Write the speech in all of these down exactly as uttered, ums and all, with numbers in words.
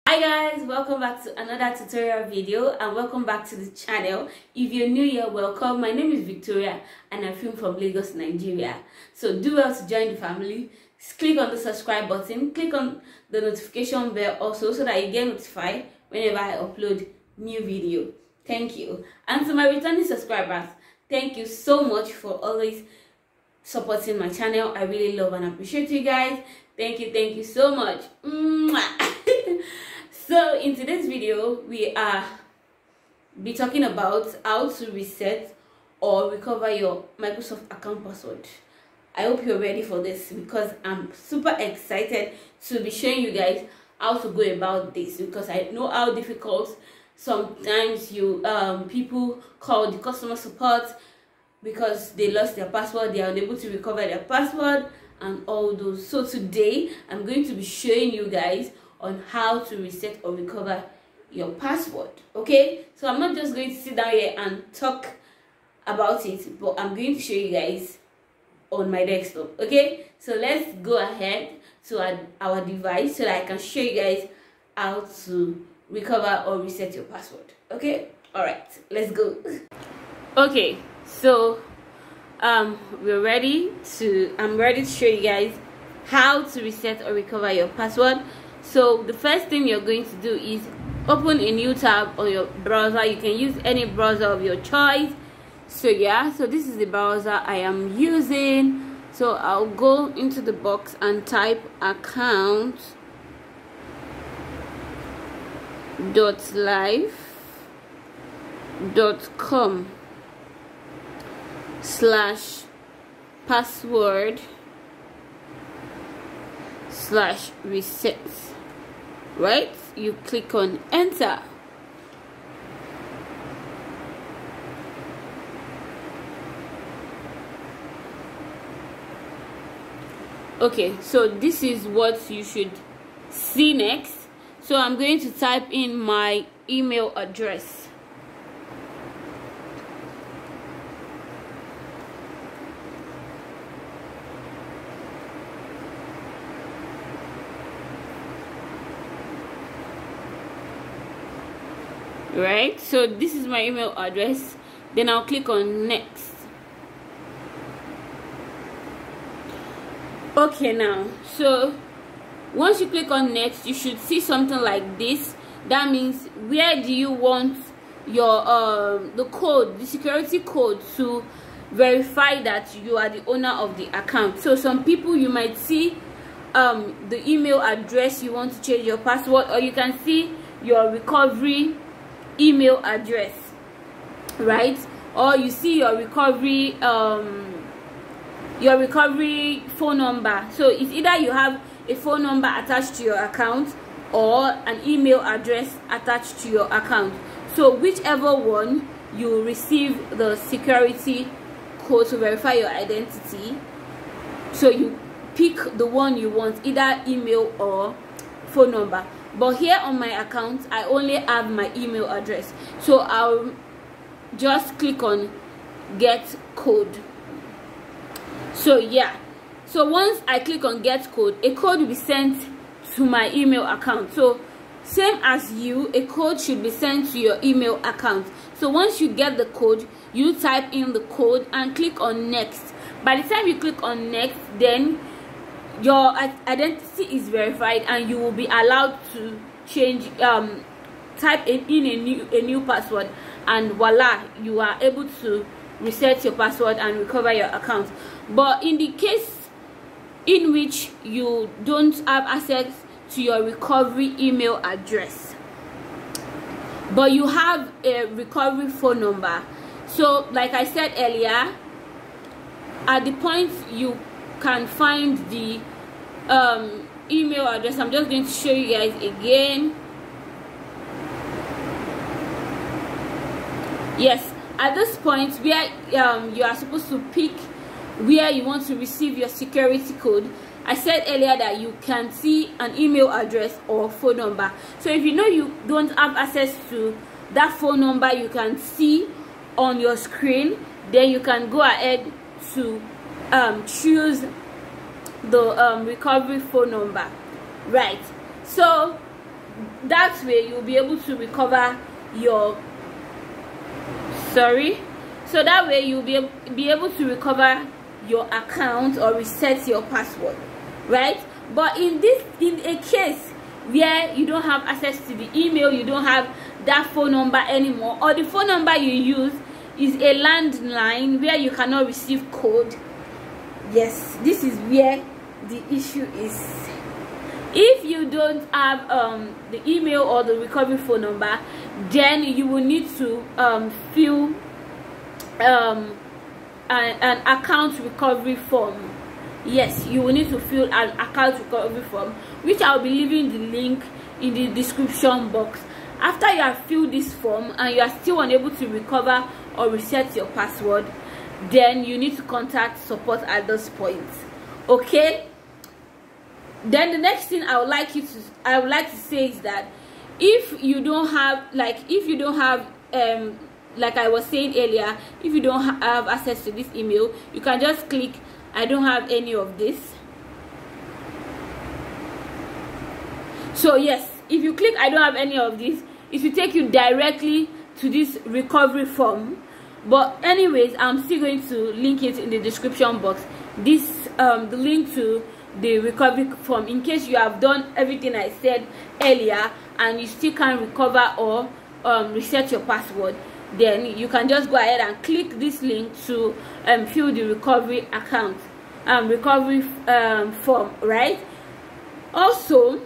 Hi guys, welcome back to another tutorial video and welcome back to the channel. If you're new here, welcome. My name is Victoria and I film from Lagos, Nigeria. So do well to join the family. Click on the subscribe button, click on the notification bell also so that you get notified whenever I upload new video. Thank you. And to my returning subscribers, thank you so much for always supporting my channel. I really love and appreciate you guys. Thank you, thank you so much. So in today's video, we are be talking about how to reset or recover your Microsoft account password. I hope you're ready for this because I'm super excited to be showing you guys how to go about this, because I know how difficult sometimes you um people call the customer support because they lost their password, they are unable to recover their password and all those. So today I'm going to be showing you guys on how to reset or recover your password. Okay, so I'm not just going to sit down here and talk about it, but I'm going to show you guys on my desktop. Okay, so let's go ahead to our, our device so that I can show you guys how to recover or reset your password. Okay, all right, let's go. Okay, so um we're ready to i'm ready to show you guys how to reset or recover your password. So the first thing you're going to do is open a new tab on your browser. You can use any browser of your choice. So yeah, so this is the browser I am using. So I'll go into the box and type account dot live dot com slash password slash reset. Right, you click on enter. Okay, so this is what you should see next. So I'm going to type in my email address. Right, so this is my email address. Then I'll click on next. Okay, now so once you click on next, you should see something like this. That means where do you want your um the code, the security code, to verify that you are the owner of the account. So some people, you might see um the email address you want to change your password, or you can see your recovery email address, right? Or you see your recovery um your recovery phone number. So it's either you have a phone number attached to your account or an email address attached to your account. So whichever one, you receive the security code to verify your identity. So you pick the one you want, either email or phone number. But here on my account, I only have my email address, so I'll just click on get code. So yeah, so once I click on get code, a code will be sent to my email account. So same as you, a code should be sent to your email account. So once you get the code, you type in the code and click on next. By the time you click on next, then your identity is verified and you will be allowed to change um type in, in a new a new password, and voila, you are able to reset your password and recover your account. But in the case in which you don't have access to your recovery email address, but you have a recovery phone number, so like I said earlier, at the point you can find the um email address, I'm just going to show you guys again. Yes, at this point where um you are supposed to pick where you want to receive your security code, I said earlier that you can see an email address or phone number. So if you know you don't have access to that phone number you can see on your screen, then you can go ahead to um choose the um recovery phone number, right? So that way you'll be able to recover your sorry so that way you'll be, be able to recover your account or reset your password, right? But in this in a case where you don't have access to the email, you don't have that phone number anymore, or the phone number you use is a landline where you cannot receive code, yes, this is where the issue is. If you don't have um the email or the recovery phone number, then you will need to um fill um an, an account recovery form. Yes, you will need to fill an account recovery form, which I'll be leaving the link in the description box. After you have filled this form and you are still unable to recover or reset your password, then you need to contact support at this point. Okay, then the next thing I would like you to I would like to say is that if you don't have like if you don't have um like I was saying earlier, if you don't ha have access to this email, you can just click I don't have any of this. So yes, if you click I don't have any of this, it will take you directly to this recovery form. But anyways, I'm still going to link it in the description box, this um the link to the recovery form, in case you have done everything I said earlier and you still can't recover or um reset your password. Then you can just go ahead and click this link to um fill the recovery account um recovery um form, right? Also,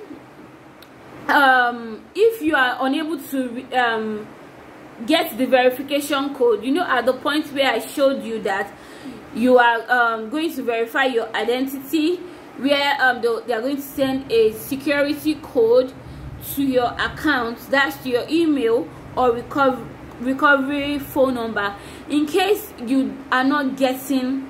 um if you are unable to um get the verification code, you know, at the point where I showed you that you are um going to verify your identity, where um they are going to send a security code to your account, that's to your email or recovery recovery phone number. In case you are not getting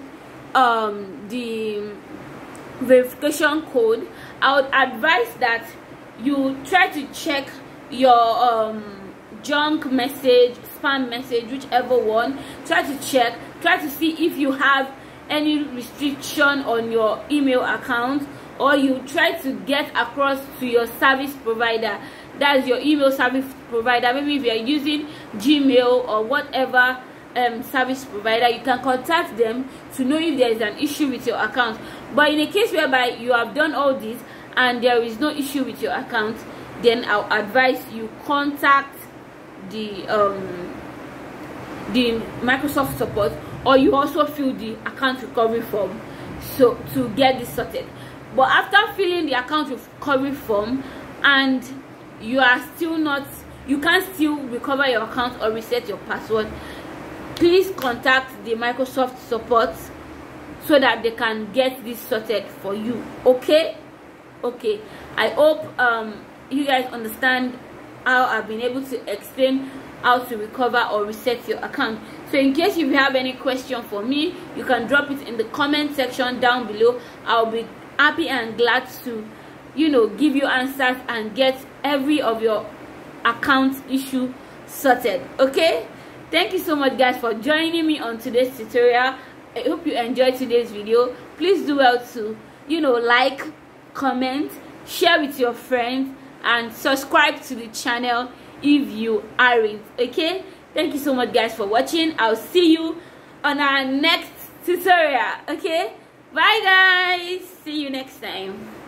um the verification code, I would advise that you try to check your um junk message, spam message, whichever one. Try to check try to see if you have any restriction on your email account, or you try to get across to your service provider, that's your email service provider. Maybe if you are using Gmail or whatever um service provider, you can contact them to know if there is an issue with your account. But in a case whereby you have done all this and there is no issue with your account, then I'll advise you contact the um the Microsoft support, or you also fill the account recovery form so to get this sorted. But after filling the account recovery form and you are still not you can't still recover your account or reset your password, please contact the Microsoft support so that they can get this sorted for you. Okay okay I hope um you guys understand how I've been able to explain how to recover or reset your account. So in case you have any question for me, you can drop it in the comment section down below. I'll be happy and glad to, you know, give you answers and get every of your account issue sorted. Okay, thank you so much guys for joining me on today's tutorial. I hope you enjoyed today's video. Please do well to, you know, like, comment, share with your friends, and subscribe to the channel if you aren't. Okay, thank you so much guys for watching. I'll see you on our next tutorial. Okay, bye guys, see you next time.